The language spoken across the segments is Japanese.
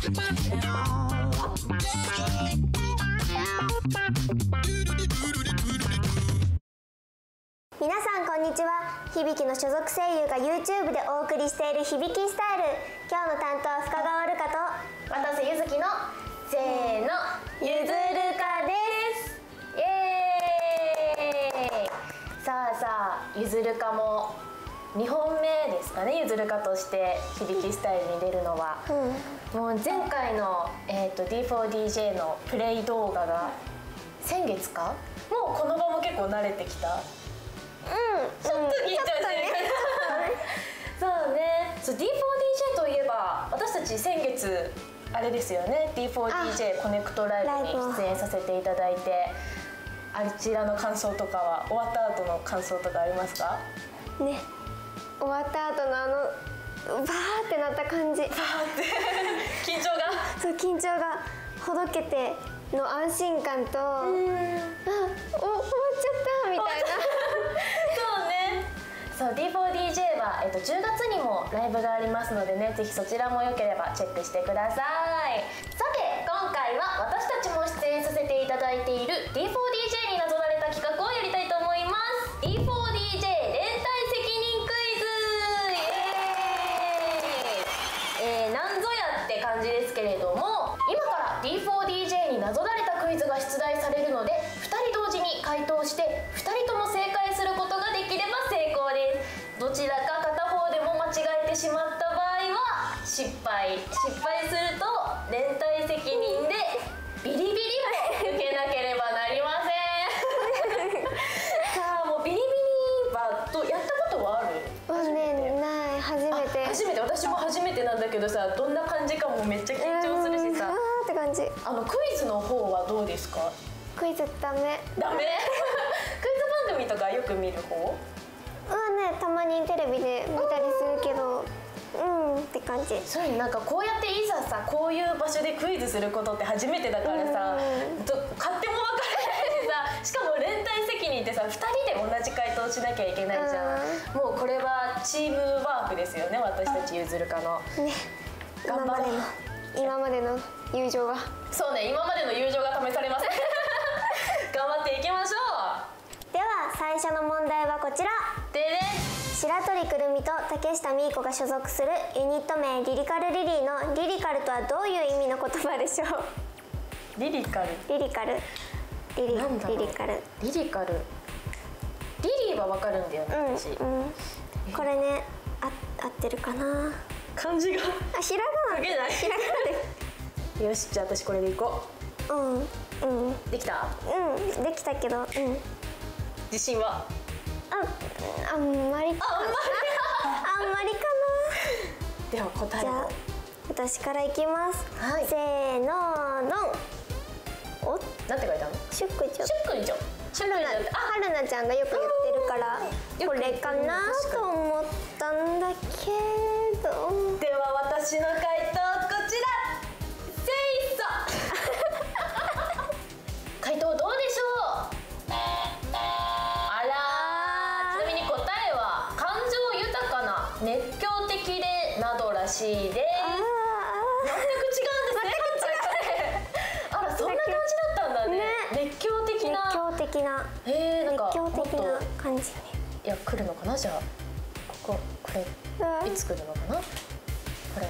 皆さんこんにちは。響の所属声優が YouTube でお送りしている響きスタイル。今日の担当は深川るかと渡瀬ゆずきのせーのゆずるかです。イエーイ。さあゆずるかも2本目ですかね。ゆずるかとして響きスタイルに出るのは、もう前回の、D4DJ のプレイ動画が先月か。もうこの場も結構慣れてきた。ちょっと緊張してるそうね。そう D4DJ といえば私たち先月あれですよね、 D4DJ コネクトライブに出演させていただいて、あちらの感想とかは、終わった後の感想とかありますかね。終わった後のバーってなった感じ、バーって緊張がそう、緊張がほどけての安心感と、終わっちゃったみたいなそうね。そう D4DJ は、10月にもライブがありますのでね、ぜひそちらもよければチェックしてください。さて今回は私たちも出演させていただいている D4DJ になぞられた企画をやりたいと思います。 D4DJ 連帯責任クイズ。なんぞやって感じですけれども、今から D4DJ になぞられたクイズが出題されるので、2人同時に回答して2人とも正解することができれば成功です。どちらか片方でも間違えてしまった場合は失敗すると連帯責任でビリビリを受けなければなりませんさあもうビリビリはやったことはある？ ない、初めて。 初めて。私も初めてなんだけどさ、どんな感じかもめっちゃ緊張するしさ、 って感じ。 クイズの方はどうですか？ クイズダメクイズ番組とかよく見る方？ たまにテレビで見たりするけど、って感じ。 そういうなんかこうやっていざさ、こういう場所でクイズすることって初めてだからさ、勝手も分からないしさ、しかも連帯責任ってさ、2人で同じ回答しなきゃいけないじゃん。もうこれはチームワークですよね、私たちゆずるかの。 ね、今までの友情が。 そうね、今までの友情が試されます頑張っていきましょう。では最初の問題はこちらでね。 白鳥くるみと竹下美衣子が所属するユニット名リリカルリリーのリリカルとはどういう意味の言葉でしょう？ リリカルリリカルリリカルリリカルリリーはわかるんだよね、私。 これね、合ってるかな。 漢字がひらがなで。 よし、じゃあ私これでいこう。できた？ できたけど、 自信は？ あんまりかな。 では答えを。 じゃあ私からいきます。せーのなんて書いてあるの？ シュックジョ。春菜ちゃんがよく言ってるからこれかなと思ったんだけど。 では私の回答こちら。せいさ回答どうでしょう？あらー、ちなみに答えは感情豊かな熱狂的でなどらしいです。全く違うんですね。あら、そんな感じだったんだね。熱狂的な感じ。いや、来るのかな。じゃあこれいつ来るのかな。これ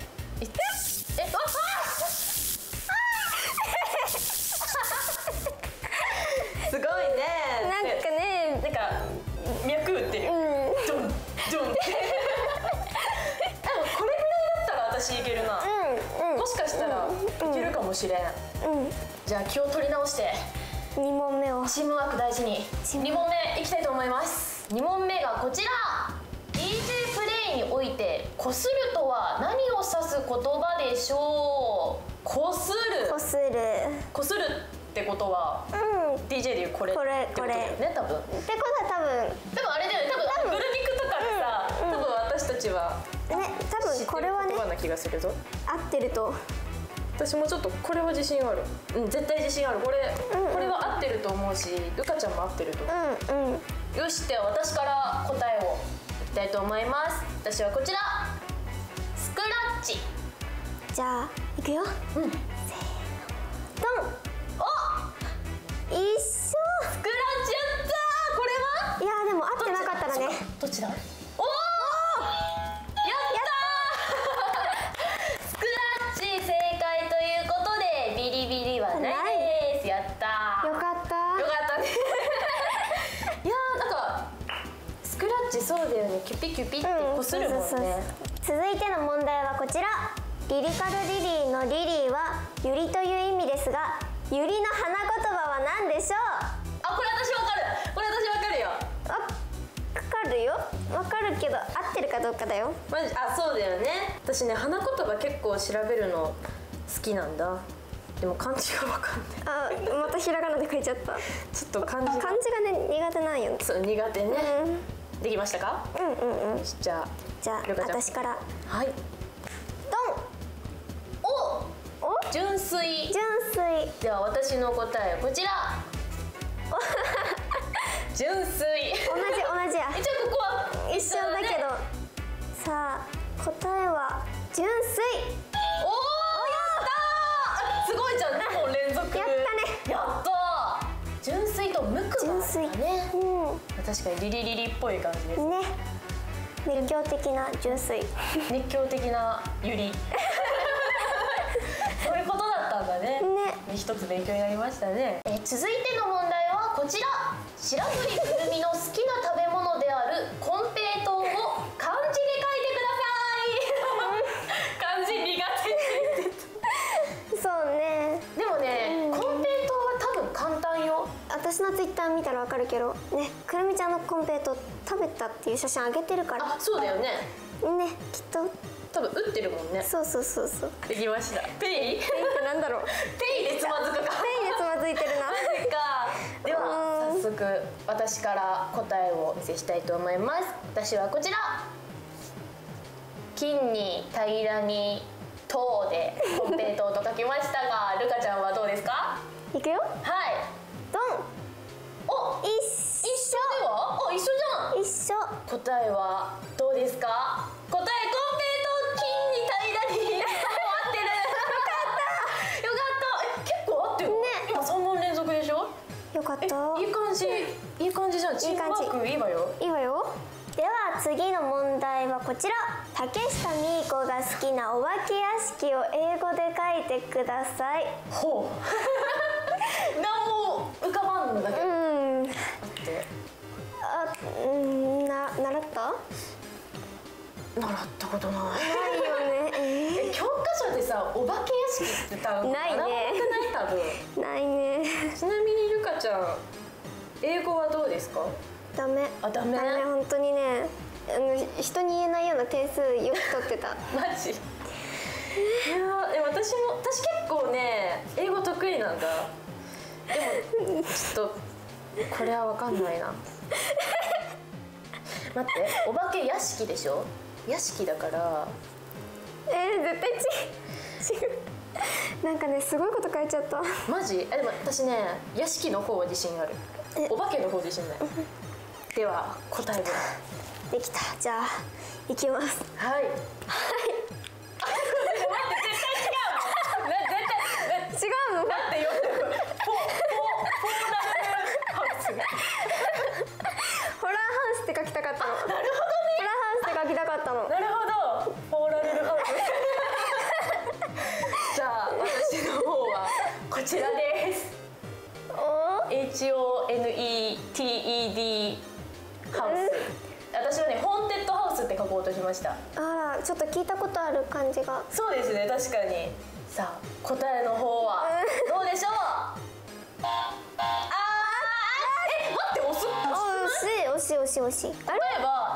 すごいね。なんか脈打ってる。ドンドンってこれぐらいだったら私いけるな。もしかしたらいけるかもしれん。じゃあ気を取り直して 2問目をチームワーク大事に2問目いきたいと思います。2問目がこちら。 DJ プレイにおいてこするとは何を指す言葉でしょう？こするってことは、DJ でいうこれってことだよね、多分。ってことは多分あれだよね、多分グルミクとかでさ、多分私たちはね、多分これはね、 知ってる言葉な気がするぞ。 合ってると。 私もちょっとこれは自信ある。絶対自信ある。これは合ってると思うし、うかちゃんも合ってると思う。よし、では私から答えをいきたいと思います。私はこちら、スクラッチ。 じゃあいくよ。 うん。 ドン。 お、 一緒。 スクラッチやったー。これは？ いやでも合ってなかったらね。 どっちだ？おお、やったー。スクラッチ正解ということでビリビリはないです。やったー。 よかった。 よかったね。いやー、なんかスクラッチそうだよね。キュピキュピってこするもんね。 続いての問題はこちら。リリカルリリーのリリーはユリという意味ですが、ユリの花言葉は何でしょう？ あ、これ私わかる。これ私わかるよ。 わかるよ。わかるけど合ってるかどうかだよ。 マジ？あ、そうだよね。私ね、花言葉結構調べるの好きなんだ。でも漢字がわかんない。 あ、またひらがなで書いちゃった。 ちょっと漢字が。 漢字がね苦手なんよね。 そう、苦手ね。できましたか？ うんうんうん。 じゃあじゃあ私から。 はい。 ドン。お純粋。 純粋。 では私の答えはこちら。純粋。 同じや。 一応ここは一緒だけど。さあ答えは純粋。 おお、やったー。すごいじゃん。2本連続。 やったね。 やったー。純粋と無垢があるんだね。確かにリリリリっぽい感じですね。熱狂的な純粋。 熱狂的なユリ。そういうことだったんだね。一つ勉強になりましたね。続いての問題はこちら。白鳥くるみの好きな食べ物であるコンペイトウを漢字で書いてください。漢字苦手。 そうね。 でもね、コンペイトウは多分簡単よ。 私のツイッター見たらわかるけどね、くるみちゃんのコンペイト食べたっていう写真あげてるから。 あ、そうだよね。 ね、きっと多分打ってるもんね。 そう。 できました。ペイ？ ペイってなんだろう。 ペイでつまずくか。 ペイでつまずいてるな。 マジか。では早速私から答えをお見せしたいと思います。私はこちら。金に平らに塔でコンペイトウと書きましたが、ルカちゃんはどうですか？ いくよ。 はい。 ドン。 お、 一緒では？あ、一緒じゃん。 一緒。 答えはどうですか？答えコンペイトウ金に平らに合ってる。よかった。結構合ってるね。今3問連続でしょ。 よかった。 いい感じじゃん。チームワークいいわよ。 いいわよ。では次の問題はこちら。竹下美子が好きなお化け屋敷を英語で書いてください。 ほう。何も浮かばんのだけど。 習った？ 習ったことない。 ないよね。 教科書でさ、お化け屋敷って多分ないね。 習ってない多分。 ないね。 ちなみにルカちゃん、英語はどうですか？ ダメ。 あ、ダメ。 本当にね、人に言えないような点数よく取ってた。 マジ？いや、でも私結構ね、英語得意なんだ。でもちょっとこれはわかんないな。待って、お化け屋敷でしょ？屋敷だから。 絶対違う。なんかね、すごいこと書いちゃった。 マジ？でも私ね、屋敷の方は自信ある。お化けの方自信ない。では答えを。 できた。じゃあいきます。 はい。はい。 違うの？ だってよ。 ホラーハウスって書きたかったの。 なるほどね。 ホラーハウスって書きたかったの。 なるほど。ホーラルルハウス。じゃあ私の方はこちらです。HONETED ハウス。私はね、ホーンテッドハウスって書こうとしました。 あら、ちょっと聞いたことある感じが。 そうですね、確かに。さあ、答えの方はどうでしょう？待って、押す？ 惜しい。 例えば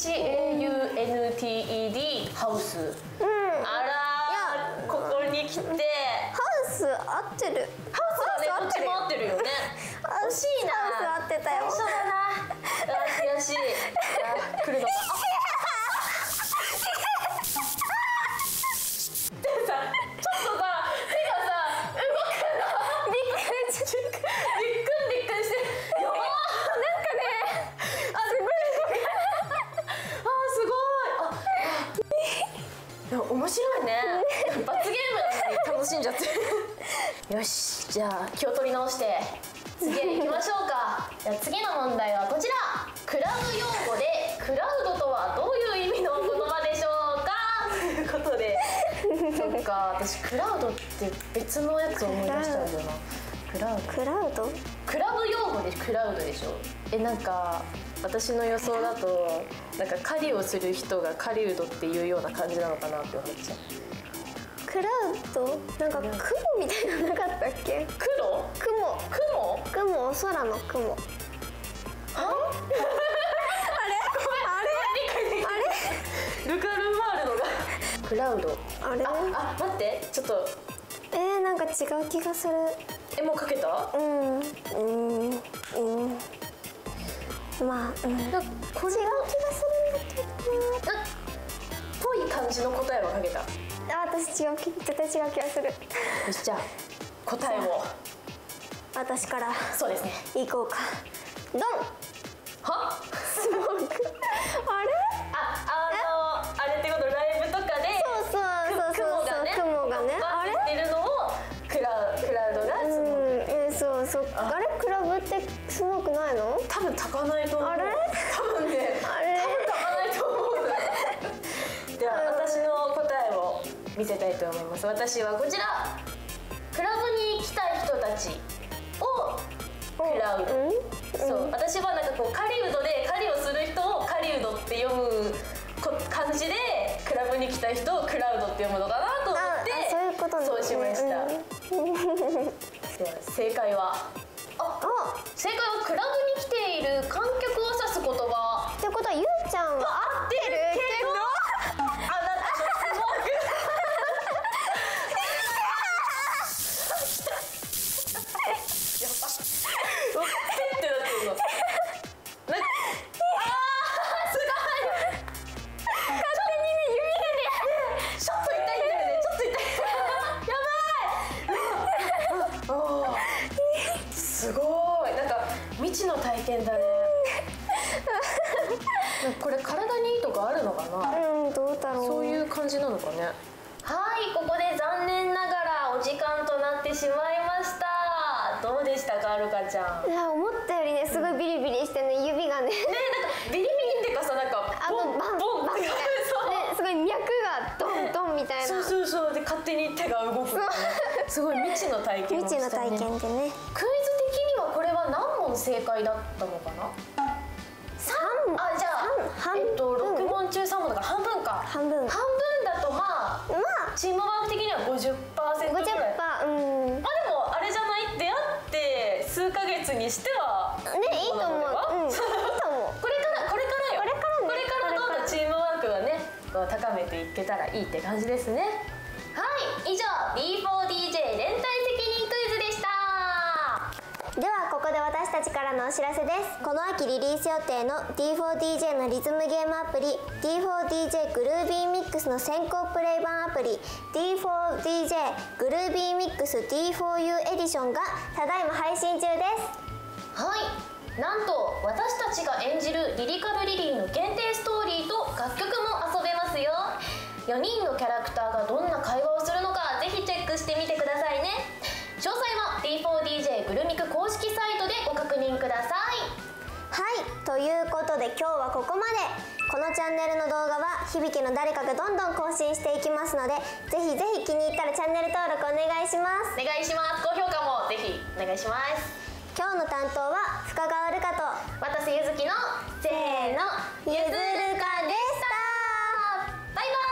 HAUNTED ハウス。あらー、ここに来てハウス合ってる。 ハウスはね、どっちも合ってるよね。惜しいな。 ハウス合ってたよ。 最初だな。悔しい。来るのか。でさ、ちょっとさ、手がさ、動くの。びっくりして。やばー。なんかね、すごい。でも面白いね。罰ゲームなのによし、じゃあ気を取り直して次へ行きましょうか。じゃあ次の問題はこちら。クラブ用語でクラウドとはどういう意味の言葉でしょうかということでそっか、私クラウドって別のやつを思い出したんだよな。クラウドクラブ用語でクラウドでしょ。なんか私の予想だとなんか狩りをする人が狩人っていうような感じなのかなって思っちゃう。 クラウドなんか雲みたいなのなかったっけ？ 雲、 空の雲。 は？ルカルマールのがクラウド。 あれ？ あ、待って、ちょっとなんか違う気がする。 もうかけた？ まあ、これ違う気がするんだけどな。 ぽい感じの答えはかけた。 私絶対違う気がする。 よし、じゃあ答えを私からそうですね、 行こうか。ドン。 は？ スモーク。あれ？ あれってこと、ライブとかでそう雲がねあれってるのをクラウドがそう。あれクラブってスモークないの？ 多分炊かないと思う。 あれ？ 多分炊かないと思う。では私の答えを見せたいと思います。私はこちら。クラブに来た人たちをクラウド。そう、私はなんかこう狩人で狩りをする人を狩人って読む感じで、クラブに来た人をクラウドって読むのかなと思ってそういうことね。 そうしました。では正解はクラブに来ている観客を指す言葉ってことはゆうちゃんは合ってるけどあなたのスモークやばってなってるの。ちょっと痛いんだよね。ちょっと痛い。やばい。すごい。なんか未知の体験だね。これ体にいいとかあるのかな。 どうだろう。 そういう感じなのかね。はい、ここで残念ながらお時間となってしまいました。どうでしたか、るかちゃん。 いや、思ったよりね、すごいビリビリしてね、指がね。 なんかビリビリっていうかさ、なんかボンボンみたいな。すごい脈がドンドンみたいな。 そうで勝手に手が動く。すごい未知の体験をしたね。 未知の体験でね。 クイズ的にはこれは何問正解だったのかな。3問。じゃあ6問中3問だから半分か。半分だとまあチームワーク的には50%ぐらい。でもあれじゃない、出会って数ヶ月にしてはね、 いいと思う。いいと思う。 これからどんどんチームワークがね高めていけたらいいって感じですね。はい、以上 D4DJ 連帯責任クイズでした。 ではここで私たちからのお知らせです。この秋リリース予定の D4DJ のリズムゲームアプリ D4DJ グルービーミックスの先行プレイ版アプリ D4DJ グルービーミックス D4U エディションがただいま配信中です。 はい、なんと私たちが演じるリリカルリリーの限定ストーリーと楽曲も遊べますよ。4人のキャラクターがどんな会話をするのかぜひチェックしてみてくださいね。詳細は D4DJ グルミク公式サイトでご確認ください。 はい、ということで今日はここまで。このチャンネルの動画は響の誰かがどんどん更新していきますので、ぜひぜひ気に入ったらチャンネル登録お願いします。 お願いします。高評価もぜひお願いします。 今日の担当は深川るかと渡瀬ゆずきのせーのゆずるかでした。バイバイ。